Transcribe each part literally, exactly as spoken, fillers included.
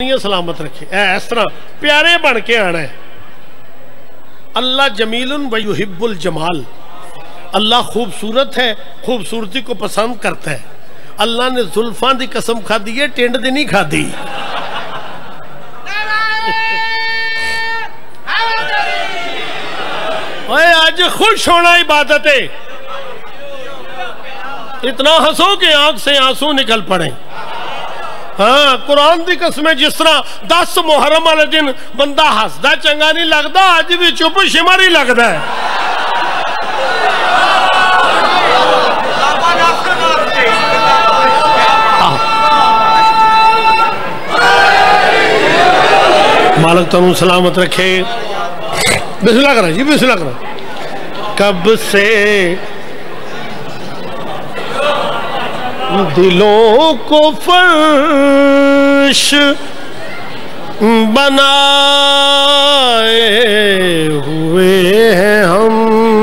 سلامت رکھے اے اس طرح پیارے بن کے آنا ہے. اللہ جمیل و یحب الجمال. اللہ خوبصورت ہے, خوبصورتی کو پسند کرتا ہے. اللہ نے زلفاں دی قسم کھا دی ہے, ٹینڈ دی نہیں کھا دی. اوے آج خوش ہونا عبادت ہے. اتنا ہنسو کہ آنکھ سے آنسو نکل پڑیں. ہاں قرآن دی قسمیں جس طرح دس محرم والے دن بندہ ہسدا چنگا نہیں لگتا, آج بھی چپ شمر ہی لگتا ہے. مالک تنو سلامت رکھے. بسم اللہ کرنا جی, بسم اللہ کرنا. کب سے دلوں کو فرش بنائے ہوئے ہیں ہم,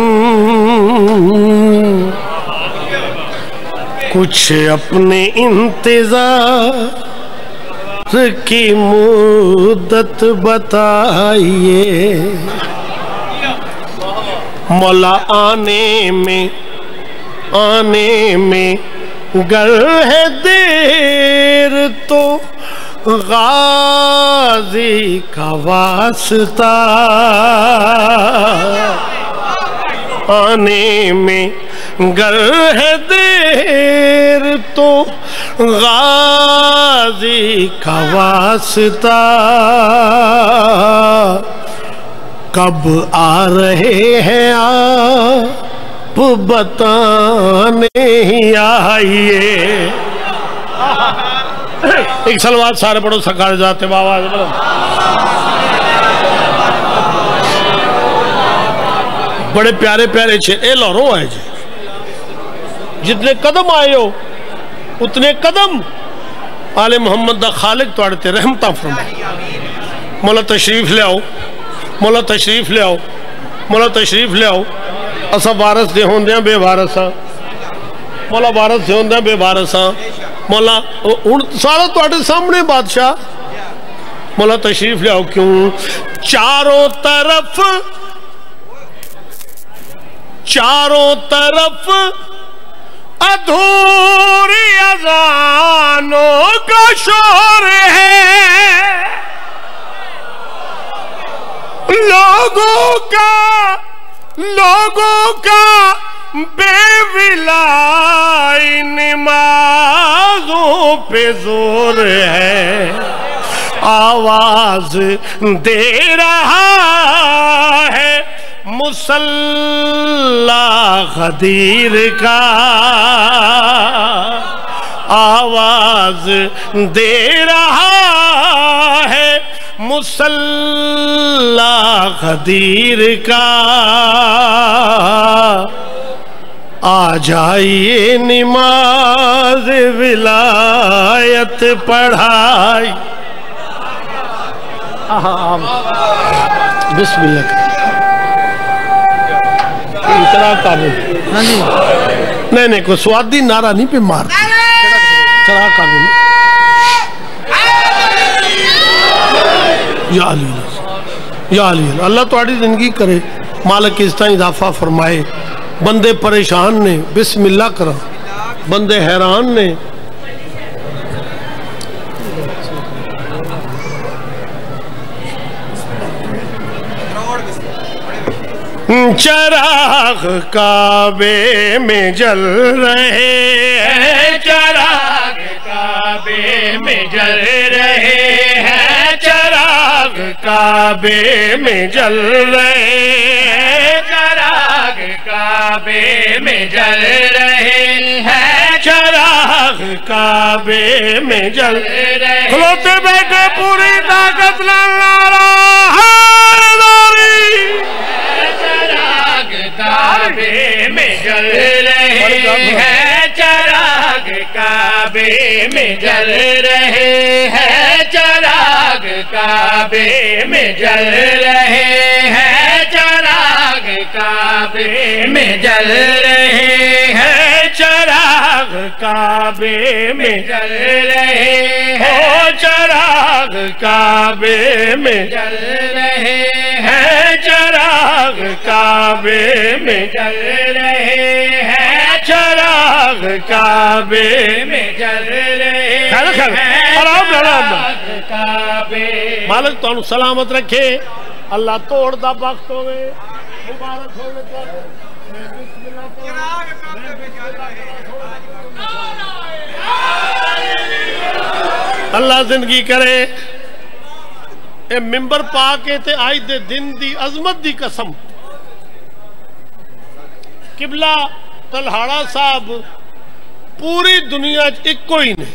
کچھ اپنے انتظار کی مدت بتائیے. مولا آنے میں آنے میں گر ہے دیر تو غازی کا واسطہ, آنے میں گر ہے دیر تو غازی کا واسطہ. کب آ رہے ہیں آپ بتانے ہی آئیے. ایک سلوات سارے پڑھو سکار جاتے بابا. بڑے پیارے پیارے چھے اے لورو آئے جی, جتنے قدم آئے ہو اتنے قدم آل محمد دا خالق تو آڑتے رحمتہ فرمائے. مولا تشریف لے آؤ, مولا تشریف لے آؤ, مولا تشریف لے آؤ. اسا وارث دے ہوندے ہیں بے وارثاں, مولا وارث دے ہوندے ہیں بے وارثاں. مولا سارا تو آٹے سامنے بادشاہ. مولا تشریف لے آؤ. کیوں چاروں طرف چاروں طرف ادھوری اذانوں کا شور ہے, لوگوں کا لوگوں کا بے ولائی نمازوں پہ زور ہے. آواز دے رہا ہے مصلی غدیر کا, آواز دے رہا ہے مصلی غدیر کا. آ جائیے نماز ولایت پڑھائی. بسم اللہ. اتنا قابل نہیں نہیں کوئی سوادی نعرہ نہیں پہ مار چلا قابل. یا علی یا علی اللہ تمہاری زندگی کرے, مالک اس طرح اضافہ فرمائے. بندے پریشان نے بسم اللہ کرا, بندے حیران نے. چراغ کعبے میں جل رہے ہیں, چراغ کعبے میں جل رہے ہیں, چراغ کعبے میں جل رہے ہیں, چراغ کعبے میں جل رہے ہیں, چراغ کعبے میں جل رہے ہیں. کھلوتے بیٹھے پوری طاقت لڑا کعبے میں جل رہے ہیں, چراغ کعبے میں جل رہے ہیں, چراغ کعبے میں جل رہے ہیں, چراغ کعبے میں جل رہے ہیں, چراغ کعبے میں جل رہے ہیں، چراغ کعبے میں جل رہے ہیں، چراغ کعبے میں جل رہے ہیں، چراغ کعبے میں جل رہے ہیں، چراغ کعبے۔ مالک تو سلامت رکھے، اللہ توڑ دا وقت ہوئے، مبارک ہوئے تو اللہ زندگی کرے۔ اے ممبر پا کے تے آئی دے دن دی عظمت دی قسم، قبلہ تلہاڑا صاحب پوری دنیا ایک کوئی نہیں،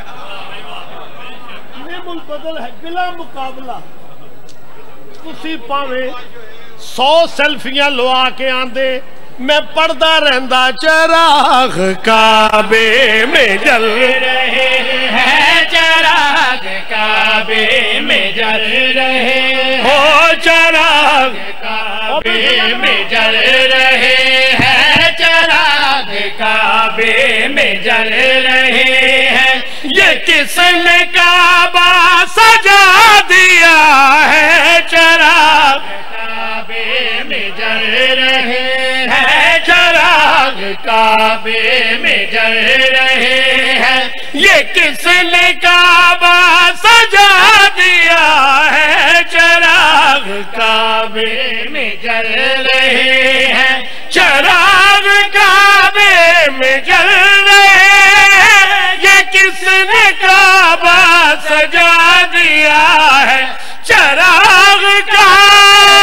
نعم البدل ہے بلا مقابلہ۔ تسی پاویں سو سیلفیاں لوا کے آندے، میں پڑھدا رہندا چراغ کعبے میں جل رہے ہیں، چراغ کعبے میں جل رہے ہیں، چراغ کعبے میں جل رہے ہیں، چراغ کعبے میں جل رہے ہیں۔ یہ کس نے کعبہ سجا دیا ہے، چراغ کعبے میں جل رہے ہیں، چراغ کعبے میں جل رہے ہیں۔ یہ کس نے کعبہ سجا دیا ہے، چراغ کعبے میں جل رہے ہیں، چراغ کعبے میں جل رہے ہیں۔ یہ کس نے کعبہ سجا دیا ہے، چراغ کعبے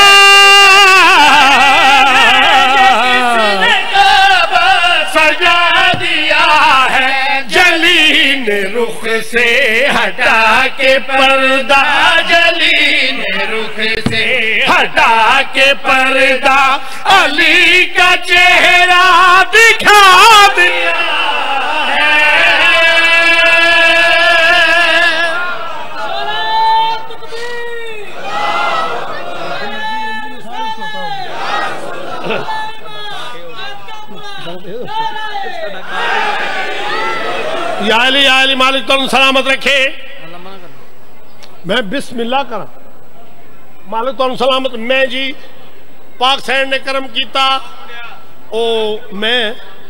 رخ سے ہٹا کے پردہ، جلی نے رخ سے ہٹا کے پردہ، علی کا چہرہ دکھا دیا ہے۔ یا علی یا علی مالک تو سلامت رکھے۔ میں بسم اللہ کرا، مالک تو سلامت۔ میں جی پاک سینڈ نے کرم کیتا، او میں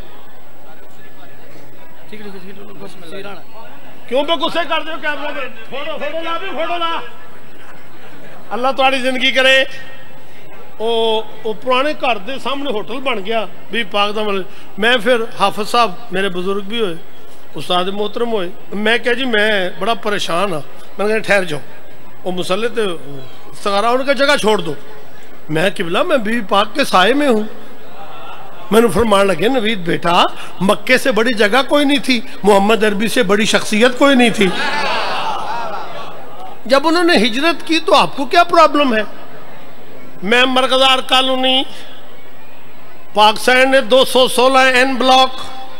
کیوں پہ غصے کر دیو کیمرہ میں؟ فوٹو فوٹو لا بھی فوٹو لا۔ اللہ تمہاری زندگی کرے۔ او پرانے گھر دے سامنے ہوٹل بن گیا بھی پاک دا ملک۔ میں پھر حافظ صاحب میرے بزرگ بھی ہوئے، استاد محترم ہوئے، میں کہا جی میں بڑا پریشان ہاں، میں نے کہا ٹھہر جاؤ، وہ مسلح تے استغارہ ہونے کا جگہ چھوڑ دو۔ میں قبلہ میں بی بی پاک کے سائے میں ہوں۔ میں نے فرمان لگے نوید بیٹا، مکے سے بڑی جگہ کوئی نہیں تھی، محمد عربی سے بڑی شخصیت کوئی نہیں تھی۔ جب انہوں نے ہجرت کی تو آپ کو کیا پرابلم ہے؟ میں مرغزار کالونی پاک سینڈ نے دو سو سولہ این بلاک،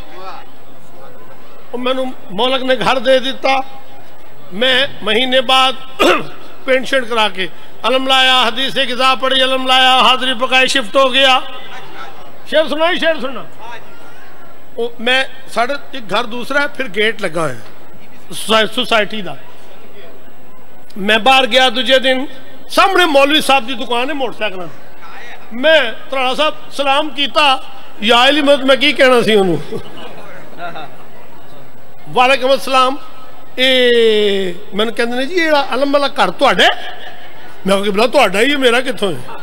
میں نے مولک نے گھر دے دیتا۔ میں مہینے بعد پینٹ شرٹ کرا کے علم لایا، حدیث غذا پڑھی، علم لایا، حاضری پکائی، شفٹ ہو گیا۔ شعر سنا ہی شعر سنا۔ میں ساڑھے ایک گھر دوسرا ہے، پھر گیٹ لگا ہے سوسائٹی دا۔ میں باہر گیا دوجہ دن، سامنے مولوی صاحب دی دکان ہے موٹر سائیکل۔ میں تراڑا صاحب سلام کیتا، یا علی مدد میں کی کہنا سی انہوں۔ وعلیکم السلام۔ اے میں نے کہنے نہیں جی یہ علم والا گھر تو اڈے؟ میں کہا کہ بلا تو اڈا ہی ہے، میرا کتوں ہے؟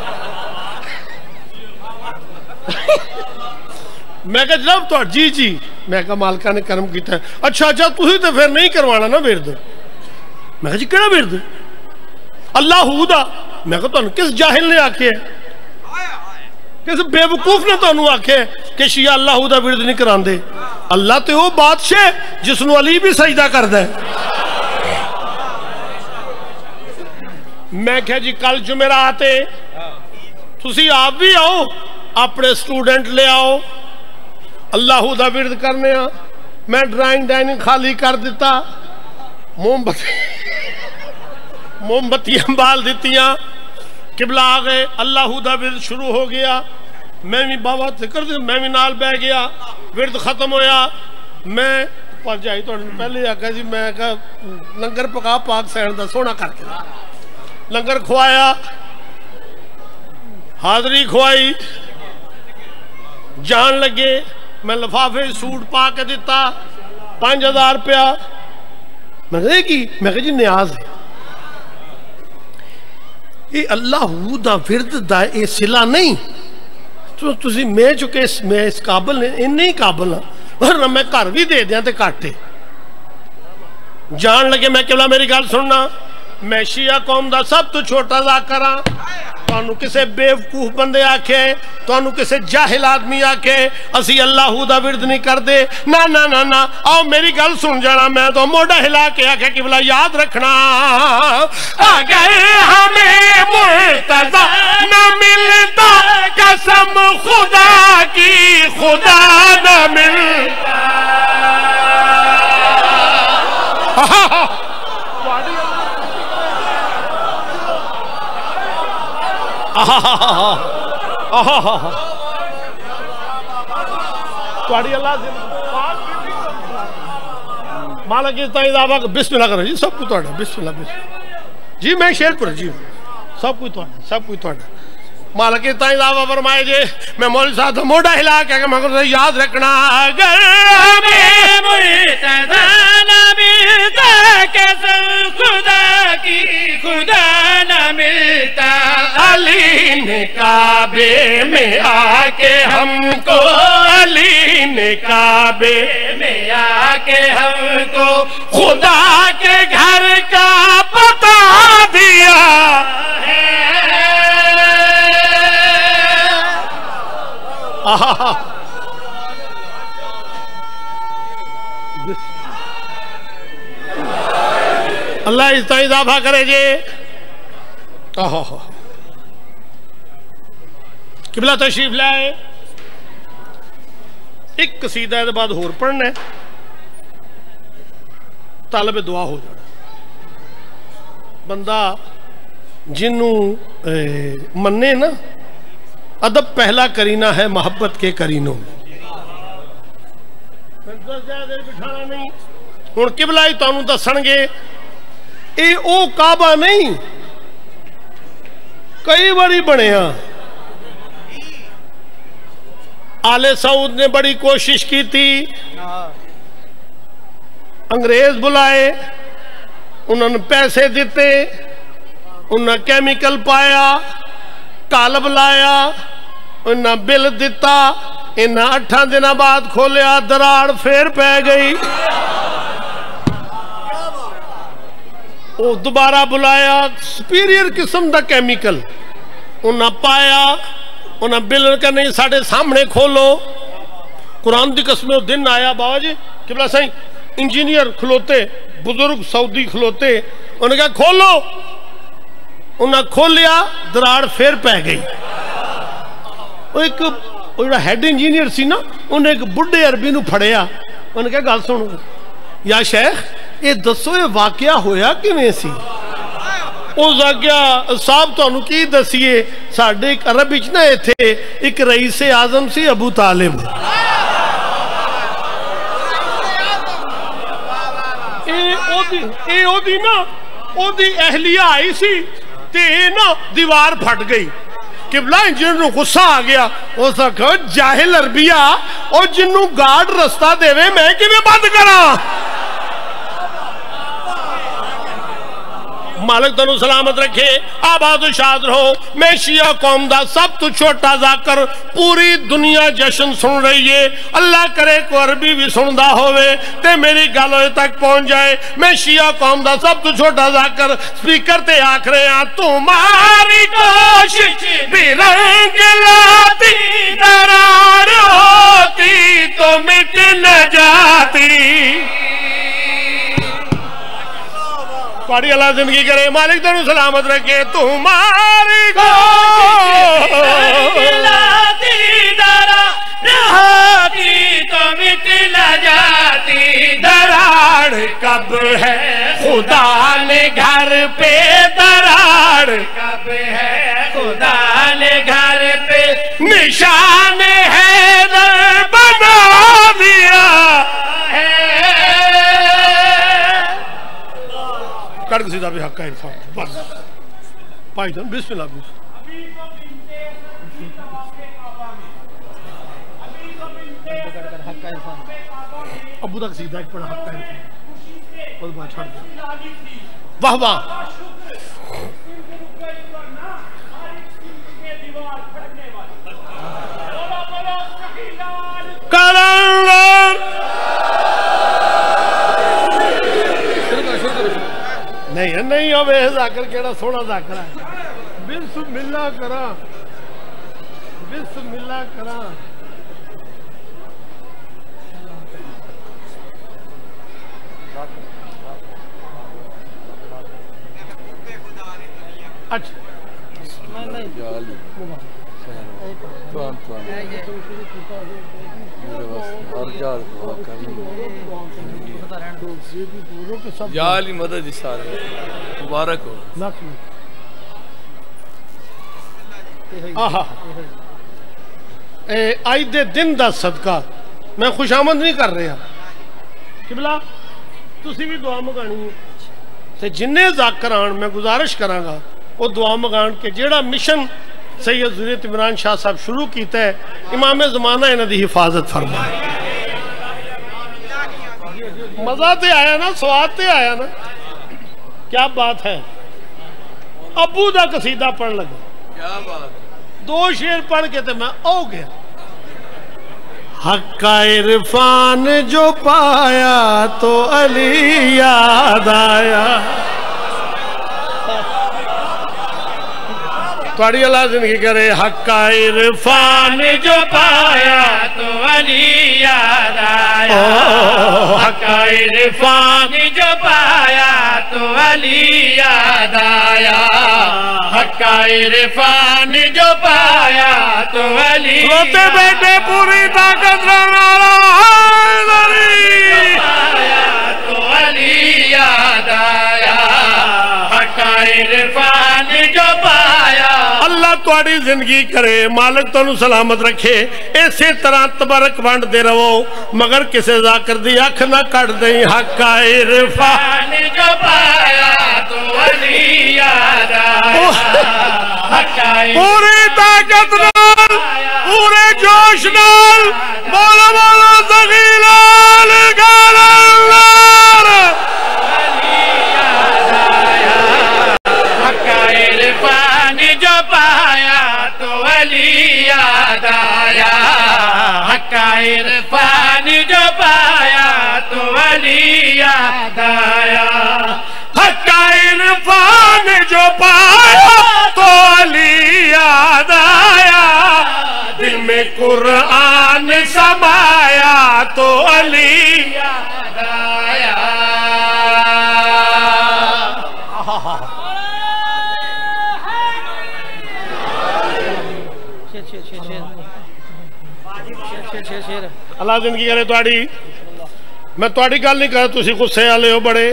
میں کہا جناب تو جی جی۔ میں کہا مالکہ نے کرم کیتا ہے۔ اچھا اچھا تُسی تو پھر نہیں کروانا نا ورد۔ میں کہا جی کہنا ورد؟ اللہ ہودا۔ میں کہا تو کس جاہل نے آکھے ہے، کس بے وقوف نے تو انہوں آکھے کہ شیعہ اللہ ہودا ورد نہیں کران دے؟ اللہ تے وہ بادشاہ جس نو علی بھی سجدہ کر دے۔ میں کہا جی کل جمعرات آتے تسی آپ بھی آؤ، اپنے سٹوڈنٹ لے آؤ، اللہ دا ورد کرنے ہاں۔ میں ڈرائنگ ڈائننگ خالی کر دیتا، موم بتی موم بتیاں بال دیتیاں، قبلہ آگئے، اللہ دا ورد شروع ہو گیا۔ میں بھی بابا ذکر دے، میں بھی نال بہ گیا، ورد ختم ہویا۔ میں پہنچائی تو پہلے آکا جی میں کہا لنگر پکا پاک سین دا سونا کر کے لنگر کھوایا حاضری کھوائی جان لگے میں لفافے سوٹ پا کے دیتا پانچ ہزار روپیہ میں کہا کی میں کہا جی نیاز ہے یہ اللہ دا ورد دا اے صلہ نہیں تو تسی میں چکے میں اس قابل نہیں قابل ہاں ورنہ میں گھر بھی دے دیا تے کاٹے جان لگے میں قبلہ میری گل سننا میں شیعہ قوم دا سب تو چھوٹا ذاکر ہاں تانوں کسے بیوقوف بندے آکھے تانوں کسے جاہل آدمی آکھے اسی اللہ دا ورد نہیں کر دے نا نا نا نا آؤ میری گل سن جانا میں تو موڑا ہلا کے آکھے قبلہ یاد رکھنا اگر ہمیں مرتضی نہ ملتا قسم خدا کی خدا نہ ملتا مالک اس طرح اضافہ بسم اللہ کرو جی سب کو توڑا بسم اللہ بسم جی میں شیر پر جی سب کو توڑا سب کو توڑا مالک اس طرح اضافہ فرمائے جی میں مولوی صاحب موڑا ہلا کہ مگر یاد رکھنا اگر ہمیں مرتضی نہ ملتا قسم خدا کی خدا نہ ملتا علی نے کعبے میں آ کے ہم کو علی نے کعبے میں آ کے ہم کو خدا کے گھر کا پتہ دیا ہے اللہ اس طرح اضافہ کرے جی قبلہ تشریف لائے ایک قصیدہ ہے بعد ہور پڑھنا ہے طالب دعا ہو جانا بندہ جنوں مننے نا ادب پہلا کرینہ ہے محبت کے کرینوں میں بٹھانا نہیں ہوں قبلہ ہی تانوں دسن گے اے او کعبہ نہیں کئی باری بنیا آل سعود نے بڑی کوشش کی تھی انگریز بلائے انہوں نے پیسے دیتے انہوں نے کیمیکل پایا کالب لایا انہاں بل دیتا انہاں اٹھا دن بعد کھولیا دراڑ پھر پہ گئی وہ دوبارہ بلایا سپیریئر قسم دا کیمیکل انہاں پایا انہاں بل کا نہیں ساڑھے سامنے کھولو قرآن دی قسمیں دن آیا بابا جی قبلہ سائیں انجینئر کھلوتے بزرگ سعودی کھلوتے انہوں نے کہا کھولو انہاں کھولیا دراڑ پھر پہ گئی وہ ایک ہیڈ انجینئر سی نا انہیں ایک بڑھے عربی نو پھڑیا انہوں نے کہا گل سنو یا شیخ یہ دسو یہ واقعہ ہویا کیویں سی او واقعہ صاحب تانوں کی دسیے ساڈے ایک عرب وچ نا ایتھے ایک رئیس اعظم سی ابو طالب اے او دی اے او دی نا او دی اہلیہ آئی سی تے نا دیوار پھٹ گئی قبلہ انجینئر کو غصہ آ گیا وہ سکھا جاہل عربیہ اور جنوں گارڈ رستہ دے وے میں کیویں بند کرا مالک تنو سلامت رکھے آباد و شاد رہو میں شیعہ قوم دا سب تو چھوٹا ذاکر پوری دنیا جشن سن رہی ہے اللہ کرے کو عربی بھی سندہ ہوئے تے میری گالوئے تک پہنچ جائے میں شیعہ قوم دا سب تو چھوٹا ذاکر سپیکر تے آکھ رہے ہیں تمہاری کوشش بھی رنگ لاتی درار ہوتی تو مٹ نہ جاتی پاڑی اللہ زندگی کرے مالک تنو سلامت رکھے تمہاری کوشش رہتی تو مٹ نہ جاتی دراڑ کب ہے خدا نے گھر پہ دراڑ کب ہے خدا نے گھر پہ نشان ہے در بنا دیا ہے حق عرفان بس بھائی جان بسم اللہ بسم ابو تک سیدھا ایک پڑا حق عرفان اور بات چھڑ دیں واہ واہ کلندر نہیں نہیں ہوئے ذاکر کیڑا سونا ذاکر ہے بسم اللہ کرا بسم اللہ کرا اچھا یا علی مدد سارے مبارک ہو آئی دے دن دا صدقہ میں خوش آمد نہیں کر رہا قبلہ تسی بھی دعا مگانی ہے تے جنہیں ذاکران میں گزارش کراں گا وہ دعا مگان کے جیڑا مشن سید ذریعت عمران شاہ صاحب شروع کیتا ہے امام زمانہ انہاں دی حفاظت فرمائے مزہ تے آیا نا سواد تے آیا نا کیا بات ہے ابو دا قصیدہ پڑھ لگا کیا بات دو شعر پڑھ کے تے میں او گیا حق عرفان جو پایا تو علی یاد آیا توڑی اللہ زندگی کرے حق عرفان جو پایا تو علی یاد آیا حق عرفان جو پایا تو علی یاد آیا حق عرفان جو پایا تو علی روتے بیٹے پوری طاقت رہنا پایا تو علی یاد آیا حق عرفان جو پایا اللہ تواڑی زندگی کرے مالک تو انہوں سلامت رکھے اسی طرح تبرک بانڈ دے رہو مگر کسے ذاکر دی اکھ نہ کٹ دیں حق عرفان جو پایا تو علی یاد آیا پوری طاقت نال پورے جوش نال مولا مولا زغیلال گالنار علی یاد آیا حق عرفان جو پایا تو علی یاد آیا حق عرفان جو پایا تو علی یاد آیا حق عرفان جو پایا تو علی یاد آیا دل میں قرآن سمایا تو علی یاد آیا اللہ زندگی کرے توڑی میں توڑی گل نہیں کہا تسی غصے آلے ہو بڑے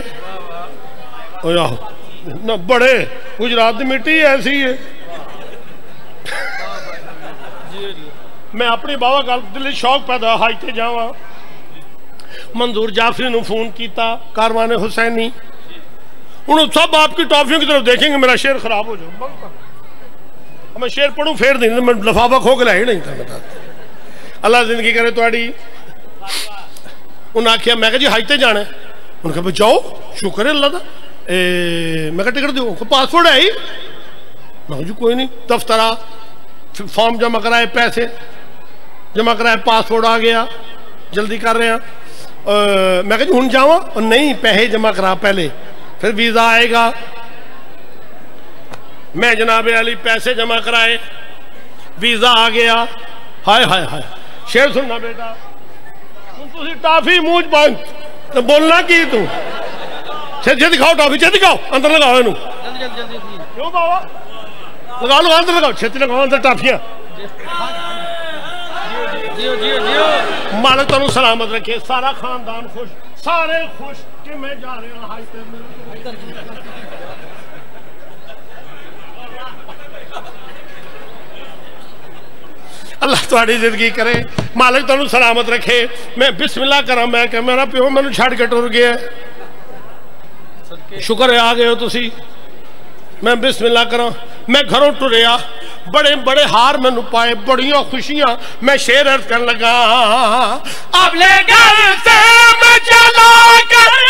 نہ بڑے گجرات دی مٹی ایسی ہے میں اپنی بابا گل دلی شوق پیدا ہائیتے جاواں منظور جعفری نو فون کیتا کاروان حسینی انہوں سب آپ کی ٹافیوں کی طرف دیکھیں گے میرا شعر خراب ہو جائے میں شعر پڑھوں پھیر دیں میں لفافہ کھو کے لائے نہیں تھا بتاتے اللہ زندگی کرے توڑی انہوں نے کہا میں کہا جی ہائیتے جانا ہے انہوں نے کہا بھئی جاؤ شکر ہے اللہ دا میں کہا ٹکٹ دیو پاسپورٹ ہے ہی میں کہا جی کوئی نہیں دفترہ فارم جمع کرائے پیسے جمع کرائے پاسپورٹ آ گیا جلدی کر رہے ہیں میں کہا جی ہن جاؤں اور نہیں پیسے جمع کرا پہلے پھر ویزا آئے گا میں جناب علی پیسے جمع کرائے ویزا آ گیا ہائے ہائے ہائے شیر سننا بیٹا تسی ٹافی موج بند بولنا کی تو چھے دکھاؤ ٹافی چھے دکھاؤ اندر لگاؤ انہوں کیوں بابا لگاؤ لگاؤ اندر لگاؤ چھے لگاؤ اندر ٹافیاں مالک تو سلامت رکھے سارا خاندان خوش سارے خوش کہ میں جا رہے ہیں ہائی پہ اللہ تواڑی زندگی کرے مالک تو سلامت رکھے میں بسم اللہ کرا میں کہ میرا پیو میں نے چھاڑ کے ٹور گیا شکر ہے آ گئے ہو تسی میں بسم اللہ کرا میں گھروں ٹریا بڑے بڑے ہار میں نو پائے بڑیاں خوشیاں میں شیر عرض کرنے لگا اپنے گھر سے میں چلا کر